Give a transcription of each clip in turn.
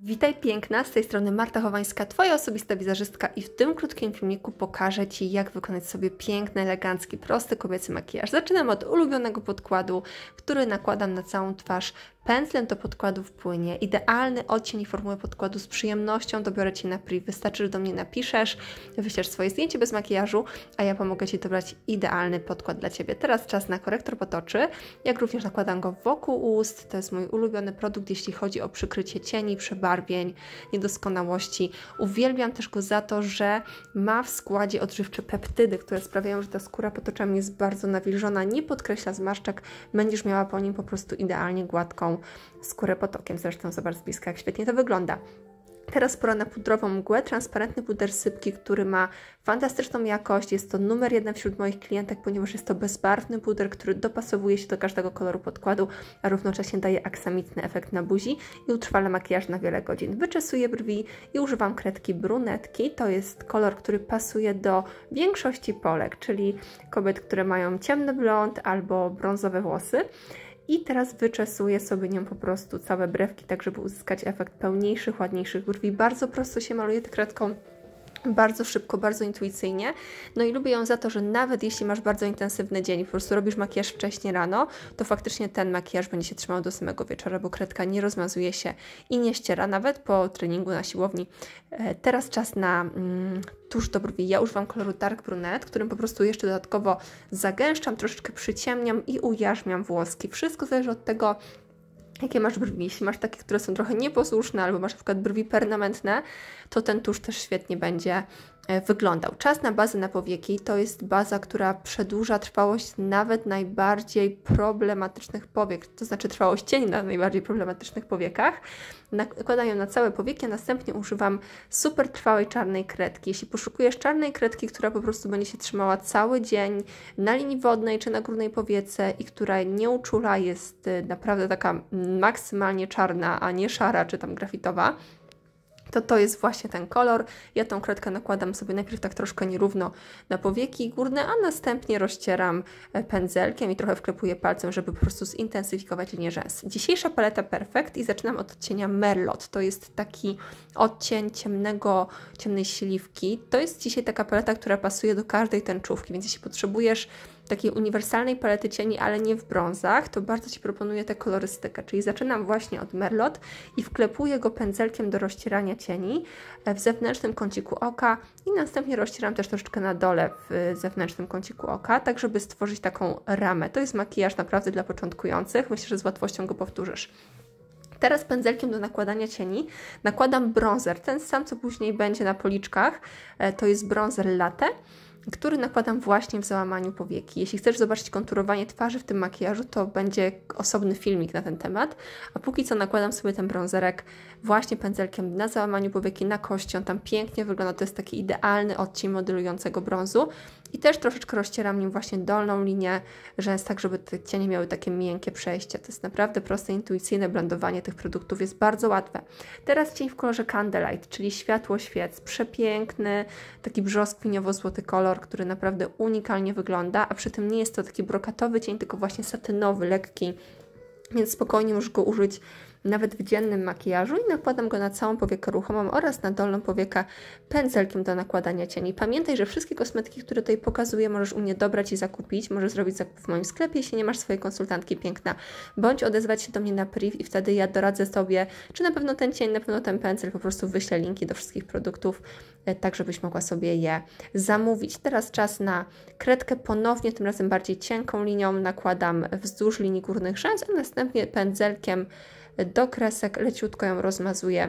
Witaj piękna, z tej strony Marta Chowańska, Twoja osobista wizerzystka i w tym krótkim filmiku pokażę Ci, jak wykonać sobie piękny, elegancki, prosty kobiecy makijaż. Zaczynam od ulubionego podkładu, który nakładam na całą twarz. Pędzlem do podkładu wpłynie idealny odcień i formułę podkładu z przyjemnością dobiorę Ci na priv. Wystarczy, że do mnie napiszesz, wyślesz swoje zdjęcie bez makijażu, a ja pomogę Ci dobrać idealny podkład dla Ciebie. Teraz czas na korektor potoczy, jak również nakładam go wokół ust. To jest mój ulubiony produkt, jeśli chodzi o przykrycie cieni, przebarwień, niedoskonałości. Uwielbiam też go za to, że ma w składzie odżywcze peptydy, które sprawiają, że ta skóra potoczami jest bardzo nawilżona, nie podkreśla zmarszczek, będziesz miała po nim po prostu idealnie gładką skórę potokiem. Zresztą zobacz z bliska, jak świetnie to wygląda. Teraz pora na pudrową mgłę, transparentny puder sypki, który ma fantastyczną jakość. Jest to numer 1 wśród moich klientek, ponieważ jest to bezbarwny puder, który dopasowuje się do każdego koloru podkładu, a równocześnie daje aksamitny efekt na buzi i utrwala makijaż na wiele godzin. Wyczesuję brwi i używam kredki brunetki. To jest kolor, który pasuje do większości Polek, czyli kobiet, które mają ciemny blond albo brązowe włosy. I teraz wyczesuję sobie nią po prostu całe brewki, tak żeby uzyskać efekt pełniejszych, ładniejszych brwi. Bardzo prosto się maluje tą kredką, bardzo szybko, bardzo intuicyjnie. No i lubię ją za to, że nawet jeśli masz bardzo intensywny dzień i po prostu robisz makijaż wcześnie rano, to faktycznie ten makijaż będzie się trzymał do samego wieczora, bo kredka nie rozmazuje się i nie ściera, nawet po treningu na siłowni. Teraz czas na tusz do brwi. Ja używam koloru Dark Brunette, którym po prostu jeszcze dodatkowo zagęszczam, troszeczkę przyciemniam i ujarzmiam włoski. Wszystko zależy od tego, jakie masz brwi. Jeśli masz takie, które są trochę nieposłuszne, albo masz na przykład brwi permanentne, to ten tusz też świetnie będzie wyglądał. Czas na bazę na powieki. To jest baza, która przedłuża trwałość nawet najbardziej problematycznych powiek, to znaczy trwałość cieni na najbardziej problematycznych powiekach. Nakładam ją na całe powieki, a następnie używam super trwałej czarnej kredki. Jeśli poszukujesz czarnej kredki, która po prostu będzie się trzymała cały dzień na linii wodnej czy na górnej powiece i która nie uczula, jest naprawdę taka maksymalnie czarna, a nie szara czy tam grafitowa, to jest właśnie ten kolor. Ja tą kredkę nakładam sobie najpierw tak troszkę nierówno na powieki górne, a następnie rozcieram pędzelkiem i trochę wklepuję palcem, żeby po prostu zintensyfikować linię rzęs. Dzisiejsza paleta Perfect i zaczynam od odcienia Merlot. To jest taki odcień ciemnej śliwki. To jest dzisiaj taka paleta, która pasuje do każdej tęczówki, więc jeśli potrzebujesz takiej uniwersalnej palety cieni, ale nie w brązach, to bardzo Ci proponuję tę kolorystykę, czyli zaczynam właśnie od Merlot i wklepuję go pędzelkiem do rozcierania cieni w zewnętrznym kąciku oka i następnie rozcieram też troszeczkę na dole w zewnętrznym kąciku oka, tak żeby stworzyć taką ramę. To jest makijaż naprawdę dla początkujących, myślę, że z łatwością go powtórzysz. Teraz pędzelkiem do nakładania cieni nakładam bronzer, ten sam co później będzie na policzkach, to jest bronzer Latte, który nakładam właśnie w załamaniu powieki. Jeśli chcesz zobaczyć konturowanie twarzy w tym makijażu, to będzie osobny filmik na ten temat, a póki co nakładam sobie ten bronzerek właśnie pędzelkiem na załamaniu powieki, na kości. On tam pięknie wygląda, to jest taki idealny odcień modelującego brązu i też troszeczkę rozcieram nim właśnie dolną linię rzęs, tak żeby te cienie miały takie miękkie przejście. To jest naprawdę proste, intuicyjne blendowanie tych produktów, jest bardzo łatwe. Teraz cień w kolorze Candlelight, czyli światło świec, przepiękny, taki brzoskwiniowo-złoty kolor, który naprawdę unikalnie wygląda, a przy tym nie jest to taki brokatowy cień, tylko właśnie satynowy, lekki, więc spokojnie możesz go użyć nawet w dziennym makijażu i nakładam go na całą powiekę ruchomą oraz na dolną powiekę pędzelkiem do nakładania cieni. Pamiętaj, że wszystkie kosmetyki, które tutaj pokazuję, możesz u mnie dobrać i zakupić. Możesz zrobić zakup w moim sklepie, jeśli nie masz swojej konsultantki piękna, bądź odezwać się do mnie na priv i wtedy ja doradzę Tobie, czy na pewno ten cień, na pewno ten pędzel, po prostu wyślę linki do wszystkich produktów, tak żebyś mogła sobie je zamówić. Teraz czas na kredkę ponownie, tym razem bardziej cienką linią, nakładam wzdłuż linii górnych rzęs, a następnie pędzelkiem do kresek leciutko ją rozmazuję,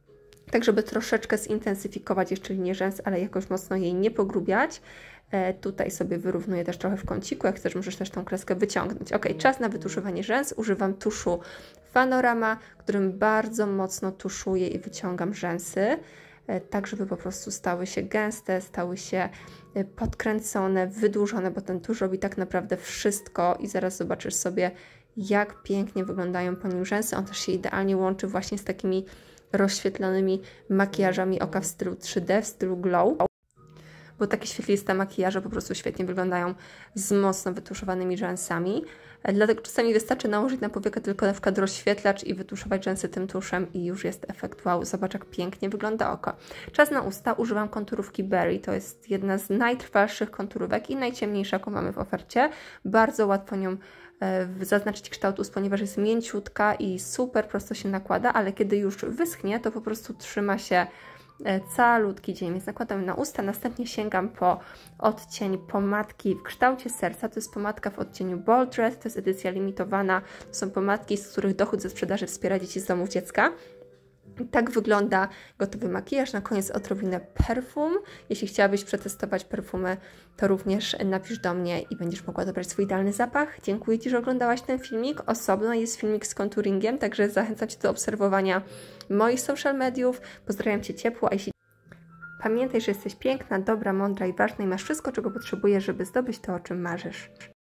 tak żeby troszeczkę zintensyfikować jeszcze linię rzęs, ale jakoś mocno jej nie pogrubiać. Tutaj sobie wyrównuję też trochę w kąciku, jak chcesz, możesz też tą kreskę wyciągnąć. Ok, czas na wytuszowanie rzęs. Używam tuszu Fanorama, którym bardzo mocno tuszuję i wyciągam rzęsy, tak żeby po prostu stały się gęste, stały się podkręcone, wydłużone, bo ten tusz robi tak naprawdę wszystko i zaraz zobaczysz sobie, jak pięknie wyglądają po nim rzęsy. On też się idealnie łączy właśnie z takimi rozświetlonymi makijażami oka w stylu 3D, w stylu glow. bo takie świetliste makijaże po prostu świetnie wyglądają z mocno wytuszowanymi rzęsami. Dlatego czasami wystarczy nałożyć na powiekę tylko na przykład rozświetlacz i wytuszować rzęsy tym tuszem i już jest efekt wow. Zobacz, jak pięknie wygląda oko. Czas na usta. Używam konturówki Berry. To jest jedna z najtrwalszych konturówek i najciemniejsza, jaką mamy w ofercie. Bardzo łatwo nią zaznaczyć kształt ust, ponieważ jest mięciutka i super prosto się nakłada, ale kiedy już wyschnie, to po prostu trzyma się calutki dzień, więc nakładam na usta, następnie sięgam po odcień pomadki w kształcie serca. To jest pomadka w odcieniu Bold Red, to jest edycja limitowana, to są pomadki, z których dochód ze sprzedaży wspiera dzieci z domów dziecka. Tak wygląda gotowy makijaż. Na koniec odrobinę perfum. Jeśli chciałabyś przetestować perfumy, to również napisz do mnie i będziesz mogła dobrać swój idealny zapach. Dziękuję Ci, że oglądałaś ten filmik. Osobno jest filmik z konturingiem, także zachęcam Cię do obserwowania moich social mediów. Pozdrawiam Cię ciepło, a jeśli pamiętaj, że jesteś piękna, dobra, mądra i ważna i masz wszystko, czego potrzebujesz, żeby zdobyć to, o czym marzysz.